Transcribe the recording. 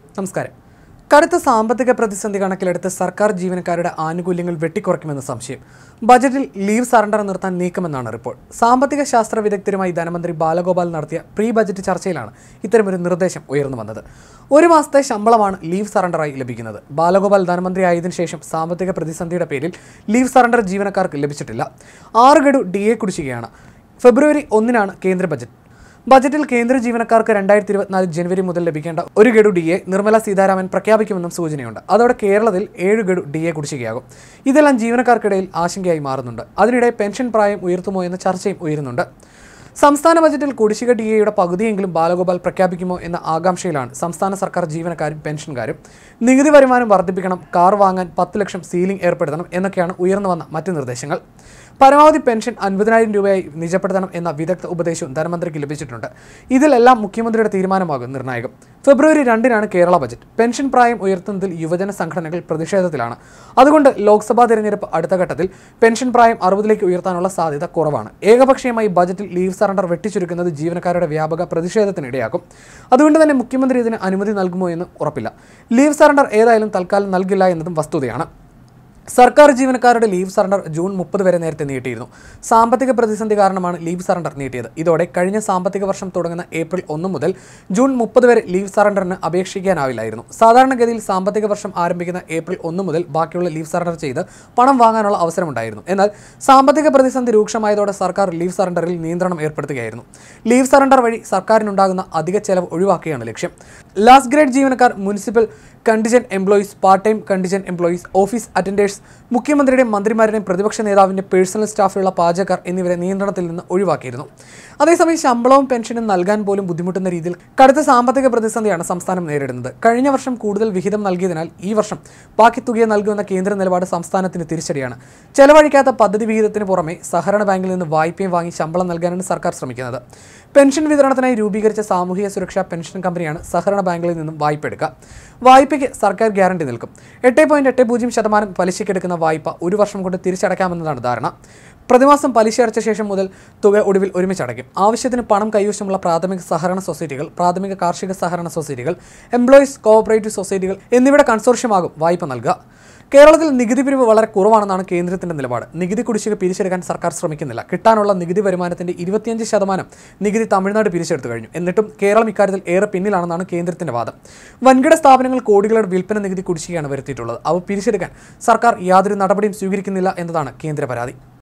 നമസ്കാരം. കടുത്ത സാമ്പത്തിക പ്രതിസന്ധി കണക്കിലെടുത്ത് സർക്കാർ ജീവനക്കാരുടെ ആനുകൂല്യങ്ങൾ വെട്ടിക്കുറയ്ക്കുമെന്ന് സംശയം. ബജറ്റിൽ ലീവ് സറണ്ടർ നിർത്താൻ നീക്കമെന്നാണ് റിപ്പോർട്ട്. സാമ്പത്തിക ശാസ്ത്ര വിദഗ്ധരുമായി ധനമന്ത്രി ബാലഗോപാൽ നടത്തിയ പ്രീ ബജറ്റ് ചർച്ചയിലാണ് ഇത്തരമൊരു നിർദ്ദേശം ഉയർന്നു വന്നത്. ഒരു മാസത്തെ ശമ്പളമാണ് ലീവ് സറണ്ടറായി ലഭിക്കുന്നത്. ബാലഗോപാൽ ധനമന്ത്രി ആയതിനു ശേഷം സാമ്പത്തിക പ്രതിസന്ധിയുടെ പേരിൽ ലീവ് സറണ്ടർ ജീവനക്കാർക്ക് ലഭിച്ചിട്ടില്ല. 6 ഗഡു DA കുടിശ്ശികയാണ്. ഫെബ്രുവരി 1-നാണ് കേന്ദ്ര ബജറ്റിൽ കേന്ദ്ര ജീവനക്കാർക്ക് 2024 ജനുവരി മുതൽ ലഭിക്കേണ്ട 1 ഗഡു DA നിർമ്മല സീതാരാമൻ പ്രഖ്യാപിക്കുമെന്നും സൂചനയുണ്ട്. അതോടെ കേരളത്തിൽ 7 ഗഡു DA കുടിശ്ശികയാകും. ഇതെല്ലാം ജീവനക്കാർക്കിടയിൽ ആശങ്കയായി മാറുന്നുണ്ട്. അതിനിടെ പെൻഷൻ പ്രായം ഉയർത്തുമോ എന്ന ചർച്ചയും ഉയരുന്നുണ്ട്. സംസ്ഥാന ബജറ്റിൽ കുടിശ്ശിക DAയുടെ പകുതിയെങ്കിലും ബാലഗോപാൽ പ്രഖ്യാപിക്കുമോ എന്ന ആകാംക്ഷയിലാണ് സംസ്ഥാന സർക്കാർ ജീവനക്കാരും പെൻഷൻകാരും. നികുതി വരുമാനം വർദ്ധിപ്പിക്കണം, കാർ വാങ്ങാൻ 10 ലക്ഷം സീലിംഗ് ഏർപ്പെടുത്തണം എന്നൊക്കെയാണ് ഉയർന്നു വന്ന മറ്റ് നിർദ്ദേശങ്ങൾ. പരമാവധി പെൻഷൻ 50,000 രൂപയായി നിജപ്പെടുത്തണം എന്ന വിദഗ്ധ ഉപദേശവും ധനമന്ത്രിക്ക് ലഭിച്ചിട്ടുണ്ട്. ഇതിലെല്ലാം മുഖ്യമന്ത്രിയുടെ തീരുമാനമാകും നിർണായകം. ഫെബ്രുവരി 2-നാണ് കേരള ബജറ്റ്. പെൻഷൻ പ്രായം ഉയർത്തുന്നതിൽ യുവജന സംഘടനകൾ പ്രതിഷേധത്തിലാണ്. അതുകൊണ്ട് ലോക്സഭാ തെരഞ്ഞെടുപ്പ് അടുത്ത ഘട്ടത്തിൽ പെൻഷൻ പ്രായം 60-ലേക്ക് ഉയർത്താനുള്ള സാധ്യത കുറവാണ്. ഏകപക്ഷീയമായി ബജറ്റിൽ ലീവ് സറണ്ടർ വെട്ടിച്ചുരുക്കുന്നത് ജീവനക്കാരുടെ വ്യാപക പ്രതിഷേധത്തിനിടയാക്കും. അതുകൊണ്ട് തന്നെ മുഖ്യമന്ത്രി ഇതിന് അനുമതി നൽകുമോ എന്ന് ഉറപ്പില്ല. ലീവ് സറണ്ടർ ഏതായാലും തൽക്കാലം നൽകില്ല എന്നതും വസ്തുതയാണ്. സർക്കാർ ജീവനക്കാരുടെ ലീവ് സറണ്ടർ ജൂൺ 30 വരെ നേരത്തെ നീട്ടിയിരുന്നു. സാമ്പത്തിക പ്രതിസന്ധി കാരണമാണ് ലീവ് സറണ്ടർ നീട്ടിയത്. ഇതോടെ കഴിഞ്ഞ സാമ്പത്തിക വർഷം തുടങ്ങുന്ന ഏപ്രിൽ 1 മുതൽ ജൂൺ 30 വരെ ലീവ് സറണ്ടറിന് അപേക്ഷിക്കാനാവില്ലായിരുന്നു. സാധാരണഗതിയിൽ സാമ്പത്തിക വർഷം ആരംഭിക്കുന്ന ഏപ്രിൽ 1 മുതൽ ബാക്കിയുള്ള ലീവ് സറണ്ടർ ചെയ്ത് പണം വാങ്ങാനുള്ള അവസരമുണ്ടായിരുന്നു. എന്നാൽ സാമ്പത്തിക പ്രതിസന്ധി രൂക്ഷമായതോടെ സർക്കാർ ലീവ് സറണ്ടറിൽ നിയന്ത്രണം ഏർപ്പെടുത്തുകയായിരുന്നു. ലീവ് സറണ്ടർ വഴി സർക്കാരിനുണ്ടാകുന്ന അധിക ചെലവ് ഒഴിവാക്കുകയാണ് ലക്ഷ്യം. ലാസ്റ്റ് ഗ്രേഡ് ജീവനക്കാർ, municipal contingent employees, part time contingent employees, office attenders, മുഖ്യമന്ത്രിയുടെയും മന്ത്രിമാരുടെയും പ്രതിപക്ഷ നേതാവിൻ്റെ പേഴ്സണൽ സ്റ്റാഫിലുള്ള പാചകക്കാർ എന്നിവരെ നിയന്ത്രണത്തിൽ നിന്ന് ഒഴിവാക്കിയിരുന്നു. അതേസമയം ശമ്പളവും പെൻഷനും നൽകാൻ പോലും ബുദ്ധിമുട്ടുന്ന രീതിയിൽ കടുത്ത സാമ്പത്തിക പ്രതിസന്ധിയാണ് സംസ്ഥാനം നേരിടുന്നത്. കഴിഞ്ഞ വർഷം കൂടുതൽ വിഹിതം നൽകിയതിനാൽ ഈ വർഷം ബാക്കി തുക നൽകുമെന്ന കേന്ദ്ര നിലപാട് സംസ്ഥാനത്തിന് തിരിച്ചടിയാണ്. ചെലവഴിക്കാത്ത പദ്ധതി വിഹിതത്തിന് പുറമെ സഹകരണ ബാങ്കിൽ നിന്ന് വായ്പയും വാങ്ങി ശമ്പളം നൽകാനാണ് സർക്കാർ ശ്രമിക്കുന്നത്. പെൻഷൻ വിതരണത്തിനായി രൂപീകരിച്ച സാമൂഹിക സുരക്ഷാ പെൻഷൻ കമ്പനിയാണ് സഹകരണ ബാങ്കിൽ നിന്നും വായ്പ എടുക്കുക. വായ്പയ്ക്ക് സർക്കാർ ഗ്യാരണ്ടി നൽകും. 8.80% പലിശയ്ക്കെടുക്കുന്ന വായ്പ 1 വർഷം കൊണ്ട് തിരിച്ചടയ്ക്കാമെന്നതാണ് ധാരണ. പ്രതിമാസം പലിശ അടച്ച ശേഷം മുതൽ തുക ഒടുവിൽ ഒരുമിച്ചടയ്ക്കും. ആവശ്യത്തിന് പണം കൈവശമുള്ള പ്രാഥമിക സഹകരണ സൊസൈറ്റികൾ, പ്രാഥമിക കാർഷിക സഹകരണ സൊസൈറ്റികൾ, എംപ്ലോയീസ് കോഓപ്പറേറ്റീവ് സൊസൈറ്റികൾ എന്നിവയുടെ കൺസോർഷ്യമാകും വായ്പ നൽകുക. കേരളത്തിൽ നികുതി പിരിവ് വളരെ കുറവാണെന്നാണ് കേന്ദ്രത്തിന്റെ നിലപാട്. നികുതി കുടിശ്ശിക പിരിച്ചെടുക്കാൻ സർക്കാർ ശ്രമിക്കുന്നില്ല. കിട്ടാനുള്ള നികുതി വരുമാനത്തിന്റെ 25% നികുതി തമിഴ്നാട് പിരിച്ചെടുത്തു കഴിഞ്ഞു. എന്നിട്ടും കേരളം ഇക്കാര്യത്തിൽ ഏറെ പിന്നിലാണെന്നാണ് കേന്ദ്രത്തിന്റെ വാദം. വൻകിട സ്ഥാപനങ്ങൾ കോടികളുടെ വിൽപ്പന നികുതി കുടിശ്ശികയാണ് വരുത്തിയിട്ടുള്ളത്. അവ പിരിച്ചെടുക്കാൻ സർക്കാർ യാതൊരു നടപടിയും സ്വീകരിക്കുന്നില്ല എന്നതാണ് കേന്ദ്ര പരാതി.